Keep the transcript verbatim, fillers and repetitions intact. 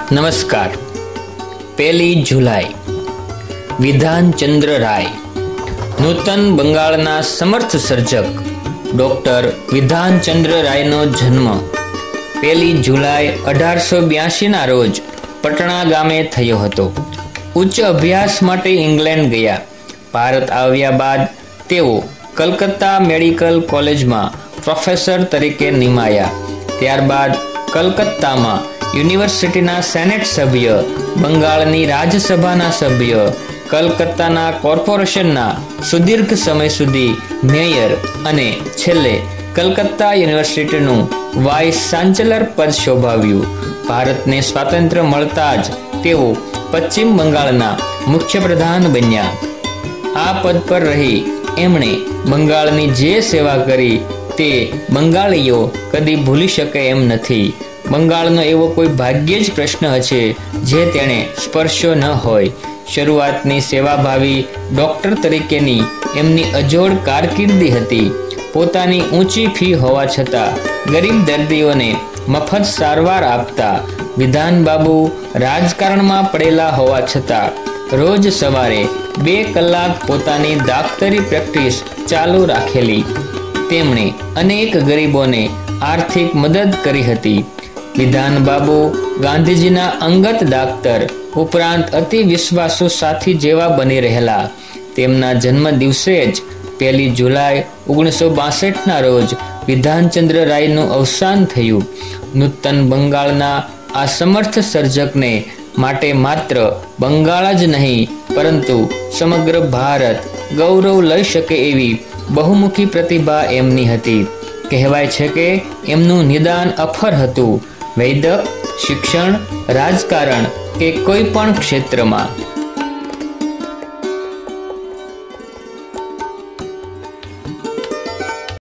નમસ્કાર. પહેલી જુલાઈ વિધાન ચંદ્ર રાય. નૂતન બંગાળના સમર્થ સર્જક ડોક્ટર વિધાન ચંદ્ર રાયનો જન્મ પહેલી જુલાઈ અઢારસો બ્યાસીના રોજ પટણા ગામે થયો હતો. ઉચ્ચ અભ્યાસ માટે ઇંગ્લેન્ડ ગયા. ભારત આવ્યા બાદ તેઓ કલકત્તા મેડિકલ કોલેજમાં પ્રોફેસર તરીકે નિમાયા. ત્યારબાદ કલકત્તામાં યુનિવર્સિટીના સેનેટ સભ્ય, બંગાળની રાજ્યસભાના સભ્ય, કલકત્તાના કોર્પોરેશનના સુદીર્ઘ સમય સુધી મેયર અને છેલ્લે કલકત્તા યુનિવર્સિટીનું વાઇસ ચાન્સેલર પદ શોભાવ્યું. ભારતને સ્વાતંત્ર્ય મળતા જ તેઓ પશ્ચિમ બંગાળના મુખ્યપ્રધાન બન્યા. આ પદ પર રહી એમણે બંગાળની જે સેવા કરી તે બંગાળીઓ કદી ભૂલી શકે એમ નથી. બંગાળનો એવો કોઈ ભાગ્યે જ પ્રશ્ન હશે જે તેણે સ્પર્શ્યો ન હોય. શરૂઆતની સેવાભાવી ડોક્ટર તરીકેની એમની અજોડ કારકિર્દી હતી. પોતાની ઊંચી ફી હોવા છતાં ગરીબ દર્દીઓને મફત સારવાર આપતા વિધાન બાબુ રાજકારણમાં પડેલા હોવા છતાં રોજ સવારે બે કલાક પોતાની દાક્તરી પ્રેક્ટિસ ચાલુ રાખેલી. તેમણે અનેક ગરીબોને આર્થિક મદદ કરી હતી. વિધાન બાબુ ગાંધીજીના અંગત દાક્તર ઉપરાંત અતિ વિશ્વાસુ સાથી જેવા બની રહેલા. તેમના જન્મ દિવસે જ પહેલી જુલાઈ ઓગણીસો બાસઠના રોજ વિધાનચંદ્ર રાયનું અવસાન થયું. નૂતન બંગાળના આ સમર્થ સર્જકને માટે માત્ર બંગાળ જ નહીં પરંતુ સમગ્ર ભારત ગૌરવ લઈ શકે એવી બહુમુખી પ્રતિભા એમની હતી. કહેવાય છે કે એમનું નિદાન અફર હતું. વૈદક, શિક્ષણ, રાજકારણ કે કોઈ પણ ક્ષેત્રમાં